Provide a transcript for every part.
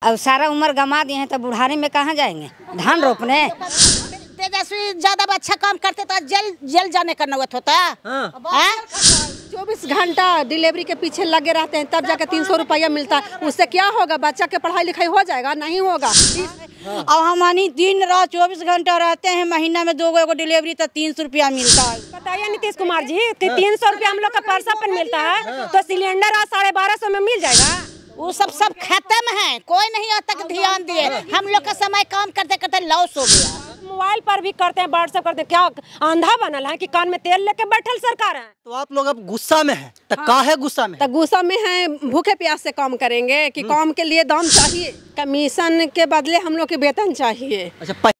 अब सारा उम्र गंवा दिए हैं तो बुढ़ाने में कहाँ जाएंगे धान रोपने। तेजस्वी ज्यादा अच्छा काम करते तो जेल जाने का नौबत होता। 24 घंटा डिलीवरी के पीछे लगे रहते हैं तब जाकर 300 रुपया मिलता है। उससे क्या होगा? बच्चा के पढ़ाई लिखाई हो जाएगा? नहीं होगा। अब हमारी दिन रात 24 घंटा रहते हैं, महीना में 2 गो डिलीवरी तो 300 रुपया मिलता है। बताइए नीतीश कुमार जी, 300 रुपया हम लोग का परसा पर मिलता है तो सिलेंडर आज 1250 में मिल जाएगा। वो सब खत्म है, कोई नहीं आज तक ध्यान दिए। हम लोग का समय काम करते करते लॉस हो गया। मोबाइल पर भी करते हैं, व्हाट्सएप करते हैं। क्या अंधा बनल है कि कान में तेल लेके बैठल सरकार है? तो आप लोग अब गुस्सा में हैं, तो काहे गुस्सा में? तो गुस्सा में है, भूखे प्यास से काम करेंगे कि काम के लिए दाम चाहिए, कमीशन के बदले हम लोग के वेतन चाहिए। अच्छा,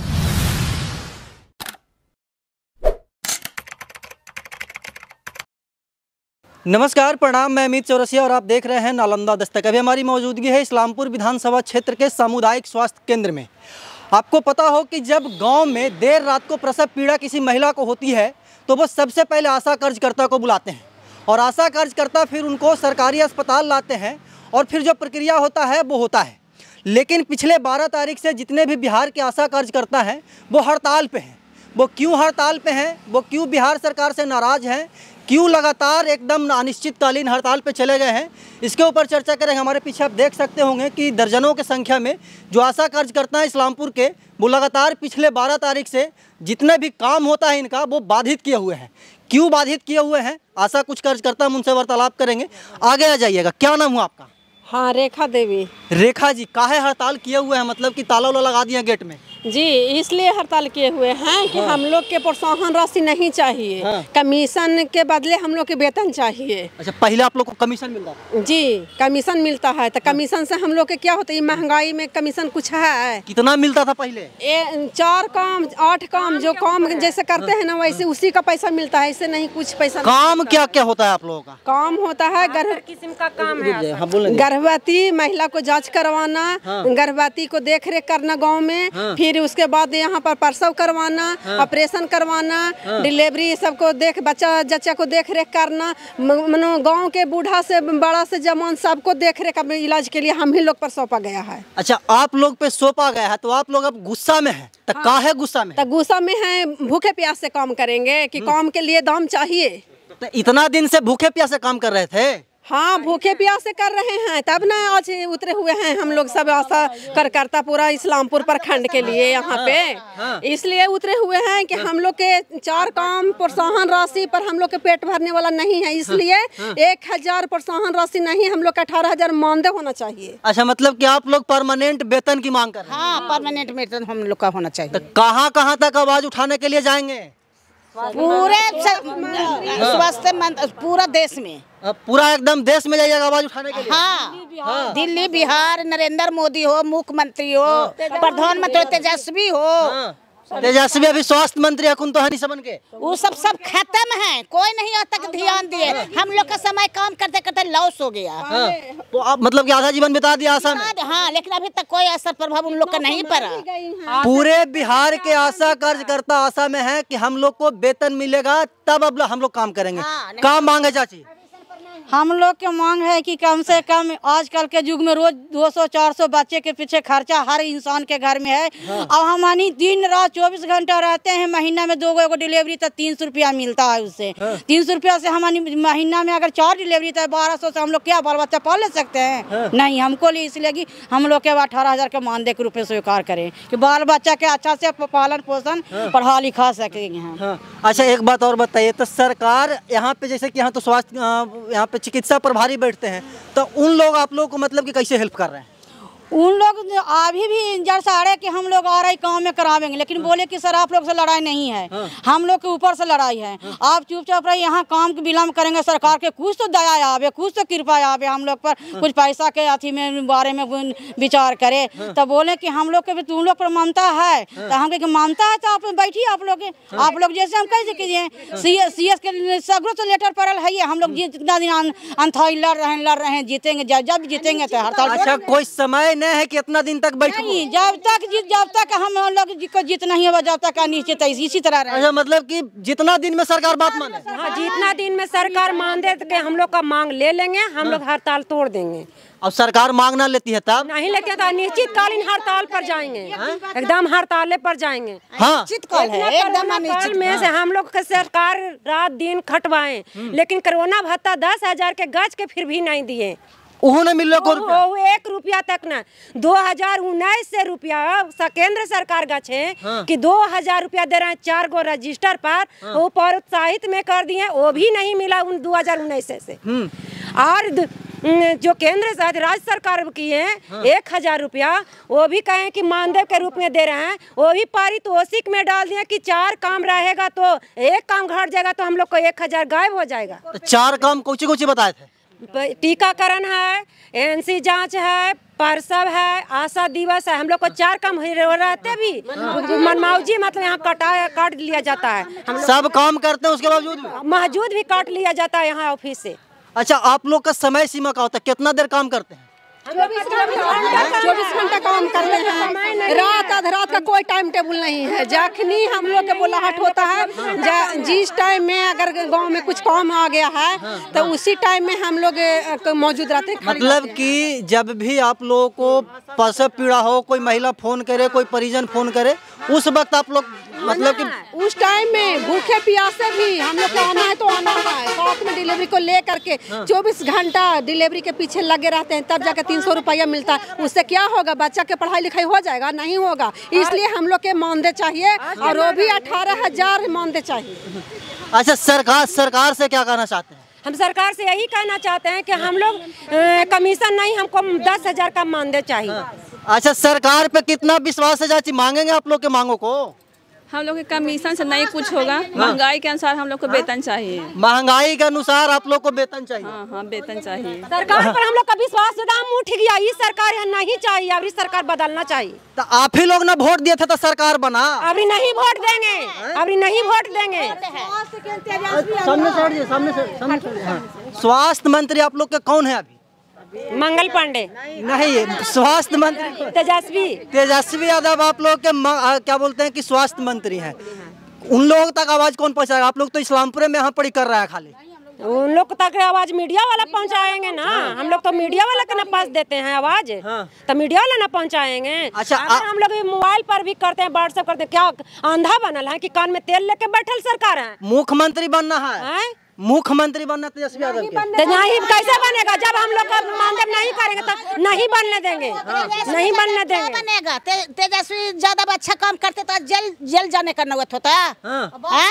नमस्कार, प्रणाम। मैं अमित चौरसिया और आप देख रहे हैं नालंदा दस्तक। अभी हमारी मौजूदगी है इस्लामपुर विधानसभा क्षेत्र के सामुदायिक स्वास्थ्य केंद्र में। आपको पता हो कि जब गांव में देर रात को प्रसव पीड़ा किसी महिला को होती है तो वो सबसे पहले आशा कार्यकर्ता को बुलाते हैं और आशा कार्यकर्ता फिर उनको सरकारी अस्पताल लाते हैं और फिर जो प्रक्रिया होता है वो होता है। लेकिन पिछले 12 तारीख से जितने भी बिहार के आशा कार्यकर्ता हैं वो हड़ताल पे हैं। वो क्यों हड़ताल पे हैं, वो क्यों बिहार सरकार से नाराज़ हैं, क्यों लगातार एकदम अनिश्चितकालीन हड़ताल पे चले गए हैं, इसके ऊपर चर्चा करेंगे। हमारे पीछे आप देख सकते होंगे कि दर्जनों की संख्या में जो आशा कार्यकर्ता हैं इस्लामपुर के, वो लगातार पिछले 12 तारीख से जितने भी काम होता है इनका वो बाधित किए हुए हैं। क्यों बाधित किए हुए हैं, आशा कुछ कार्यकर्ता हम उनसे वार्तालाप करेंगे। आगे आ जाइएगा। क्या नाम हुआ आपका? हाँ, रेखा देवी। रेखा जी, काहे हड़ताल किए हुए हैं? मतलब कि ताला उला लगा दिए गेट में? जी, इसलिए हड़ताल किए हुए हैं कि हम लोग के प्रोत्साहन राशि नहीं चाहिए। कमीशन के बदले हम लोग के वेतन चाहिए। अच्छा, पहले आप लोग को कमीशन मिलता था? जी, कमीशन मिलता है। तो कमीशन से हम लोग के क्या होता है? महंगाई में कमीशन कुछ है? कितना मिलता था पहले? 4 काम 8 काम जो काम जैसे करते हैं ना वैसे उसी का पैसा मिलता है, इससे नहीं कुछ पैसा। काम क्या क्या होता है आप लोगों का? काम होता है किस्म का काम है। गर्भवती महिला को जाँच करवाना, गर्भवती को देख रेख करना गाँव में, फिर उसके बाद यहाँ पर प्रसव करवाना, ऑपरेशन करवाना, डिलीवरी सबको बच्चा को देख रेख करना, गांव के बूढ़ा से बड़ा से जवान सबको देख रेख इलाज के लिए हम ही लोग पर सौंपा गया है। अच्छा, आप लोग पे सौंपा गया है तो आप लोग अब गुस्सा में हैं। तो काहे गुस्सा में? तो गुस्सा में है, भूखे प्यास से काम करेंगे कि काम के लिए दाम चाहिए। तो इतना दिन से भूखे प्यास से काम कर रहे थे? हाँ, भूखे प्यास से कर रहे हैं, तब ना आज उतरे हुए हैं हम लोग सब आशा कार्यकर्ता पूरा इस्लामपुर प्रखंड के लिए यहाँ पे। इसलिए उतरे हुए हैं कि हम लोग के 4 काम प्रोत्साहन राशि पर हम लोग के पेट भरने वाला नहीं है, इसलिए 1000 प्रोत्साहन राशि नहीं, हम लोग का 18,000 मानदेय होना चाहिए। अच्छा, मतलब कि आप लोग परमानेंट वेतन की मांग कर रहे हैं? हाँ, परमानेंट वेतन हम लोग का होना चाहिए। तो कहाँ कहाँ तक आवाज उठाने के लिए जाएंगे? पूरे स्वास्थ्य मंत्री पूरा देश में, पूरा एकदम देश में जाइएगा आवाज उठाने के लिए? हाँ, दिल्ली, बिहार, नरेंद्र मोदी हो, मुख्यमंत्री हो, प्रधानमंत्री तेजस्वी हो। तेजस्वी अभी स्वास्थ्य मंत्री है, तो हनी समन के वो सब खत्म है, कोई नहीं आज तक ध्यान दिए। हम लोग का समय काम करते करते लॉस हो गया। तो आप मतलब कि आधा जीवन बिता दिया आशा में? हाँ, लेकिन अभी तक कोई असर प्रभाव उन लोग का नहीं पड़ा। पूरे बिहार के आशा कार्यकर्ता आशा में है कि हम लोग को वेतन मिलेगा तब अब हम लोग काम करेंगे। क्या मांग है चाची? हम लोग के मांग है कि कम से कम आजकल के युग में रोज 200-400 बच्चे के पीछे खर्चा हर इंसान के घर में है। अब हमारी दिन रात 24 घंटा रहते हैं, महीना में 2 गो डिलीवरी तो 300 रुपया मिलता है। उससे 300 रुपया से हमारी महीना में अगर 4 डिलीवरी तो 1200 से हम लोग क्या बाल बच्चा पाल ले सकते हैं? नहीं, हमको लिए इसलिए कि हम लोग के 18,000 के मानदेय के रूप में स्वीकार करें कि बाल बच्चा के अच्छा से पालन पोषण पढ़ा लिखा सकेंगे। अच्छा, एक बात और बताइए, तो सरकार यहाँ पे जैसे कि यहाँ तो स्वास्थ्य यहाँ चिकित्सा प्रभारी बैठते हैं, तो उन लोग आप लोग को मतलब कि कैसे हेल्प कर रहे हैं? उन लोग अभी भी जरसाड़े कि हम लोग आ रहे काम में करावेंगे, लेकिन बोले कि सर आप लोग से लड़ाई नहीं है, हम लोग के ऊपर से लड़ाई है, आप चुपचाप रहिए, यहाँ काम के विलम्ब करेंगे, सरकार के कुछ तो दया आवे, कुछ तो कृपा आवे, हम लोग पर कुछ पैसा के अथी में बारे में विचार करे। तो बोले कि हम लोग के भी तुम लोग पर मानता है, तो हम कहे मानता है तो आप बैठिए, आप लोग जैसे हम कैसे कीजिए। CS के सगरों से लेटर पड़ल है, हम लोग जितना दिन अंथाई लड़ रहे हैं, जीतेंगे, जब जीतेंगे तो हड़ताल। अच्छा, कोई समय निर्णय है कि इतना दिन तक बैठो? नहीं, जब तक हम लोग को जीत नहीं होगा जब तक अनिश्चित इसी तरह रहे। अच्छा, मतलब कि जितना दिन में सरकार बात माने? हाँ, जितना दिन में सरकार मान दे तो हम लोग का मांग ले लेंगे, हम लोग हड़ताल तोड़ देंगे। अब सरकार मांग ना लेती है तब? नहीं लेते हैं तो अनिश्चितकालीन हड़ताल पर जाएंगे, एकदम हड़ताले पर जाएंगे। हाँ, काल में से हम लोग के सरकार रात दिन खटवाएं, लेकिन कोरोना भत्ता 10,000 के गज के फिर भी नहीं दिए। उन्होंने मिल को 1 रुपया तक न 2019 से रुपया केंद्र सरकार का छे कि 2000 रुपया दे रहे हैं 4 गो रजिस्टर पर, वो प्रोत्साहित में कर दिए, वो भी नहीं मिला 2019 से। और जो केंद्र राज्य सरकार की है 1000 रुपया, वो भी कहें कि मानदेय के रूप में दे रहे हैं, वो भी पारितोषिक में डाल दिए कि 4 काम रहेगा तो 1 काम घट जाएगा तो हम लोग को 1000 गायब हो जाएगा। तो 4 काम कौन सी बताए थे? टीकाकरण है, एनसी जांच है, प्रसव है, आशा दिवस है। हम लोग को 4 काम रहते भी मनमाउजी मतलब यहाँ काट लिया जाता है। हम सब काम करते हैं उसके बावजूद मौजूद भी काट लिया जाता है यहाँ ऑफिस से। अच्छा, आप लोग का समय सीमा क्या होता है? कितना देर काम करते हैं? 24 घंटा काम करते हैं। रात आध रात का कोई टाइम टेबल नहीं है। जखनी हम लोग के बुलाहट होता है, जिस टाइम में अगर गांव में कुछ काम आ गया है तो उसी टाइम में हम लोग मौजूद रहते हैं। मतलब कि जब भी आप लोगों को प्रसव पीड़ा हो, कोई महिला फोन करे, कोई परिजन फोन करे, उस वक्त आप लोग मतलब कि उस टाइम में भूखे प्यासे भी हम लोग को आना है तो आना है। साथ में डिलीवरी को ले करके 24 घंटा डिलीवरी के पीछे लगे रहते हैं, तब जाकर 300 रुपया मिलता है। उससे क्या होगा? बच्चा के पढ़ाई लिखाई हो जाएगा? नहीं होगा। इसलिए हम लोग के मानदेय चाहिए, और वो भी 18,000 मानदेय चाहिए। अच्छा, सरकार से क्या कहना चाहते हैं? हम सरकार से यही कहना चाहते हैं कि हम लोग कमीशन नहीं, हमको 10,000 का मानदेय चाहिए। अच्छा, सरकार पे कितना विश्वास है चाची? मांगेंगे आप लोग के मांगों को? हम लोग के कमीशन से नहीं कुछ होगा, महंगाई के अनुसार हम लोग को वेतन चाहिए। महंगाई के अनुसार आप लोग को वेतन चाहिए? हाँ, वेतन चाहिए। सरकार पर हम लोग का विश्वास एकदम उठ गया। ये सरकार नहीं चाहिए, अब सरकार बदलना चाहिए। तो आप ही लोग ना वोट दिए थे तो सरकार बना। अभी नहीं वोट देंगे, अभी नहीं वोट देंगे। स्वास्थ्य मंत्री आप लोग के कौन है अभी? मंगल पांडे नहीं, स्वास्थ्य मंत्री तेजस्वी यादव आप लोग के क्या बोलते हैं कि स्वास्थ्य मंत्री हैं। उन लोगों तक आवाज कौन पहुंचाएगा? आप लोग तो इस्लामपुर में यहाँ पड़ी कर रहा है खाली। उन लोग तक आवाज मीडिया वाला पहुंचाएंगे ना। हम लोग तो मीडिया वाला के ना पास देते हैं आवाज, तो मीडिया वाला ना पहुंचाएंगे। अच्छा, हम लोग मोबाइल पर भी करते हैं, व्हाट्सएप करते हैं। क्या अंधा बनल है कि कान में तेल लेके बैठल सरकार है? मुख्यमंत्री बनना है, मुख्यमंत्री बनना तेजस्वी यादव के। नहीं, कैसे बनेगा? जब हम लोग का मानदेय नहीं करेंगे तो नहीं बनने देंगे, नहीं बनने देंगे। बनेगा। तेजस्वी ज्यादा अच्छा काम करते तो जेल जाने का नौबत होता है।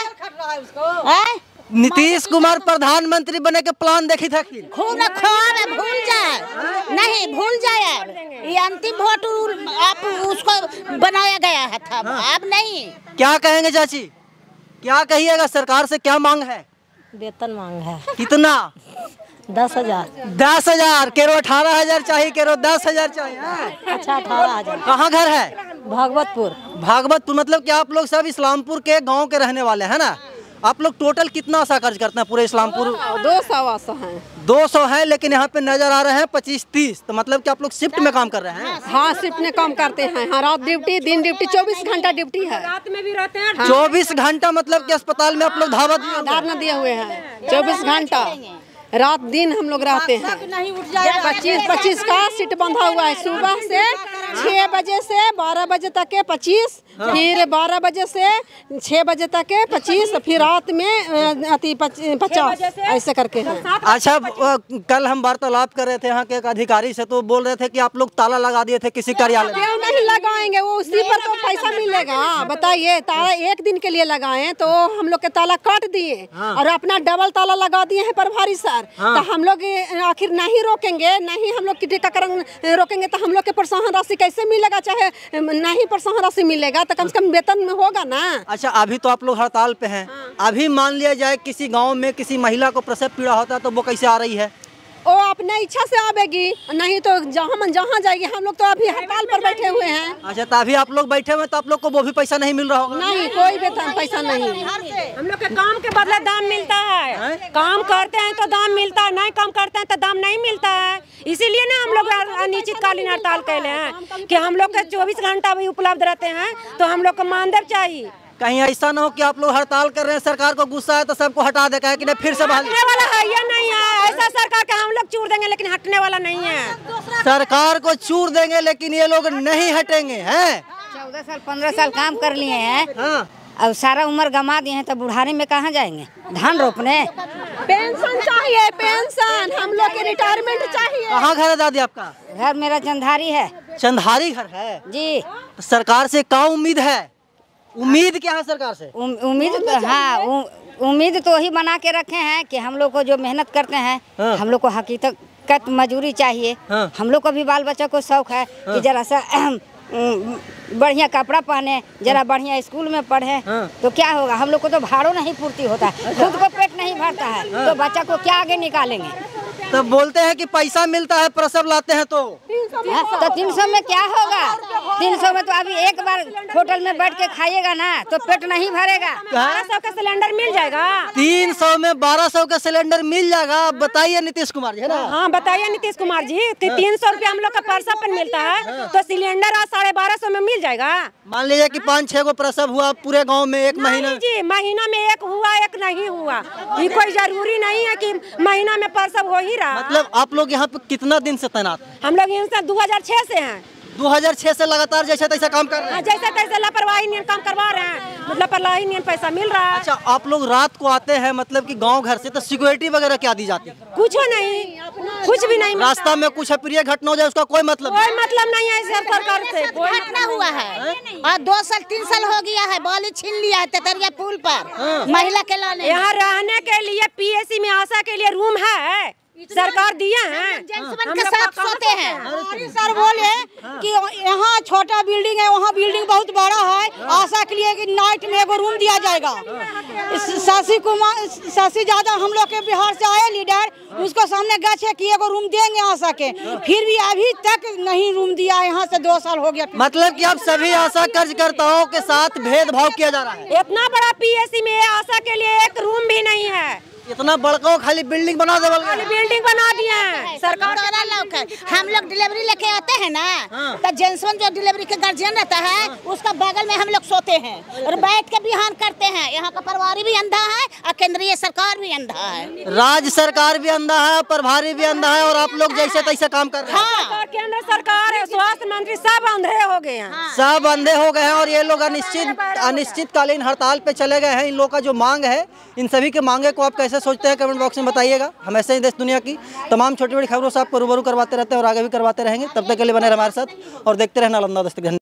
नीतीश कुमार प्रधानमंत्री बने के प्लान देखी था कि भूल जाए, नहीं भूल जाए। ये अंतिम वोट आप उसको बनाया गया था, अब नहीं। क्या कहेंगे चाची? क्या कहिएगा? सरकार से क्या मांग है? वेतन मांग है। कितना? 10,000। 10,000 केरो 18,000 चाहिए, केरो 10,000 चाहिए। अच्छा, 18,000। कहाँ घर है? भागवतपुर। मतलब कि आप लोग सब इस्लामपुर के गांव के रहने वाले हैं ना? आप लोग टोटल कितना आशा खर्च करते हैं पूरे इस्लामपुर? 200 हैं। 200 है, लेकिन यहाँ पे नजर आ रहे हैं 25-30। तो मतलब कि आप लोग शिफ्ट में काम कर रहे हैं? हाँ, शिफ्ट में काम करते हैं। हाँ, रात ड्यूटी, दिन ड्यूटी, 24 घंटा ड्यूटी है। रात में भी रहते हैं। 24 घंटा मतलब कि अस्पताल में आप लोग धारणा दिए हुए हैं। 24 घंटा रात दिन हम लोग रहते हैं। 25 का सीट बंधा हुआ है। सुबह से 6 बजे से 12 बजे तक के 25, फिर 12 बजे से 6 बजे तक के 25, फिर रात में 50 ऐसे करके हैं। अच्छा, कल हम वार्तालाप कर रहे थे यहाँ के एक अधिकारी से, तो बोल रहे थे कि आप लोग ताला लगा दिए थे किसी कार्यालय में। क्यों नहीं लगाएंगे? वो उसी पर तो पैसा मिलेगा। बताइए, ताला 1 दिन के लिए लगाए तो हम लोग के ताला काट दिए और अपना डबल ताला लगा दिए हैं प्रभारी सर। तो हम लोग आखिर नहीं रोकेंगे, नहीं हम लोग टीकाकरण रोकेंगे तो हम लोग के प्रोत्साहन राशि कैसे मिलेगा? चाहे नहीं प्रोत्साहन राशि मिलेगा तो कम से कम वेतन में होगा ना। अच्छा, अभी तो आप लोग हड़ताल पे हैं। अभी मान लिया जाए किसी गांव में किसी महिला को प्रसव पीड़ा होता है तो वो कैसे आ रही है? वो अपने इच्छा से आवेगी, नहीं तो जहाँ जाएगी। हम लोग तो अभी हड़ताल पर बैठे हुए हैं। अच्छा, तो अभी आप लोग बैठे हुए तो आप लोग को वो भी पैसा नहीं मिल रहा होगा? नहीं, कोई वेतन पैसा नहीं। हम लोग के काम के बदले दाम मिलता है। काम करते हैं तो दाम मिलता है, नहीं काम करते हैं तो दाम नहीं मिलता है। इसीलिए ना हम लोग अनिश्चितकालीन हड़ताल कैले हैं कि हम लोग के 24 घंटा भी उपलब्ध रहते हैं, तो हम लोग को मानदेय चाहिए। कहीं ऐसा ना हो कि आप लोग हड़ताल कर रहे हैं, सरकार को गुस्सा है तो सबको हटा देगा है कि नहीं, फिर से बहाल? हटने वाला है या नहीं है? ऐसा सरकार का हम लोग चूर देंगे, लेकिन हटने वाला नहीं है। सरकार को चूर देंगे लेकिन ये लोग नहीं हटेंगे हैं। 14 साल 15 साल काम कर लिए हैं। हाँ। अब सारा उम्र गंवा दिए हैं, तो बुढ़ाने में कहाँ जाएंगे? धान रोपने। पेंशन चाहिए, पेंशन। हम लोग के रिटायरमेंट चाहिए। कहाँ घर है दादी आपका? घर मेरा चंधारी है। चंधारी घर है जी। सरकार से क्या उम्मीद है? उम्मीद क्या है सरकार से? उम्मीद तो हाँ, उम्मीद तो वही बना के रखे हैं कि हम लोग को जो मेहनत करते हैं, हाँ। हम लोग को हकीकत मजदूरी चाहिए। हाँ। हम लोग को भी बाल बच्चा को शौक है कि जरा सा बढ़िया कपड़ा पहने, जरा बढ़िया स्कूल में पढ़े। तो क्या होगा, हम लोग को तो भाड़ों नहीं पूर्ति होता है, खुद को पेट नहीं भरता है, तो बच्चा को क्या आगे निकालेंगे? तब बोलते हैं कि पैसा मिलता है, प्रसव लाते हैं तो 300 में क्या होगा? 300 में तो अभी एक बार होटल में बैठ के खाइएगा ना तो पेट नहीं भरेगा। 1200 का सिलेंडर मिल जाएगा। 300 में 1200 का सिलेंडर मिल जाएगा। बताइए नीतीश कुमार जी, है ना? हाँ, बताइए नीतीश कुमार जी कि 300 रुपया हम लोग का प्रसव पर मिलता है, तो सिलेंडर आज 1250 में मिल जाएगा। मान लीजिए कि 5-6 को प्रसव हुआ पूरे गाँव में एक महीना जी, महीना में एक हुआ एक नहीं हुआ, ये कोई जरूरी नहीं है कि महीना में प्रसव हो ही रहा। मतलब आप लोग यहाँ पे कितना दिन से तैनात हैं? हम लोग यहाँ से 2006 से हैं। 2006 से लगातार जैसे तैसा काम कर रहे हैं? जैसे तैसे लापरवाही नियन काम करवा रहे हैं, मतलब लापरवाही नियन पैसा मिल रहा है। अच्छा, आप लोग रात को आते हैं मतलब कि गांव घर से, तो सिक्योरिटी वगैरह क्या दी जाती है? कुछ नहीं, कुछ भी नहीं। रास्ता में कुछ अप्रिय घटना हो जाए उसका कोई मतलब नहीं है सरकार से। कोई घटना हुआ है और 2 साल 3 साल हो गया है, बॉल छीन लिया है तेतरिया पुल पर महिला के लाने। यहाँ रहने के लिए पीएससी में आशा के लिए रूम है, सरकार दिए हैं। के साथ सोते हैं। सर बोले कि यहाँ छोटा बिल्डिंग है, वहाँ बिल्डिंग बहुत बड़ा है, आशा के लिए कि नाइट में एगो रूम दिया जाएगा। शशि यादव हम लोग के बिहार से आए लीडर, उसको सामने गए थे कि एगो रूम देंगे आशा के, फिर भी अभी तक नहीं रूम दिया। यहाँ से 2 साल हो गया। मतलब कि अब सभी आशा कार्यकर्ताओं के साथ भेदभाव किया जा रहा है। इतना बड़ा पीएससी में आशा के लिए एक रूम भी नहीं है। इतना बड़का खाली बिल्डिंग बना दे, बिल्डिंग बना दिया है सरकार। हम लोग डिलीवरी लेके आते हैं ना, तो जेंसन जो डिलीवरी के गार्जियन रहता है उसका बगल में हम लोग सोते हैं और बैठ के बिहान करते हैं। यहाँ का प्रभारी भी अंधा है और केंद्रीय सरकार भी अंधा है, राज्य सरकार भी अंधा है, प्रभारी भी अंधा है, और आप लोग जैसे तैसे काम कर रहे हैं। हाँ। केंद्र सरकार, स्वास्थ्य मंत्री सब अंधे हो गए हैं। सब अंधे हो गए हैं और ये लोग अनिश्चितकालीन हड़ताल पे चले गए हैं। इन लोगों का जो मांग है, इन सभी के मांगे को आप कैसे सोचते हैं कमेंट बॉक्स में बताइएगा। हम ऐसे ही देश दुनिया की तमाम छोटी बड़ी खबरों से आपको रूबरू करवाते रहते हैं और आगे भी करवाते रहेंगे। तब तक के लिए बने रहे हमारे साथ और देखते रहे नालंदा दस्तक।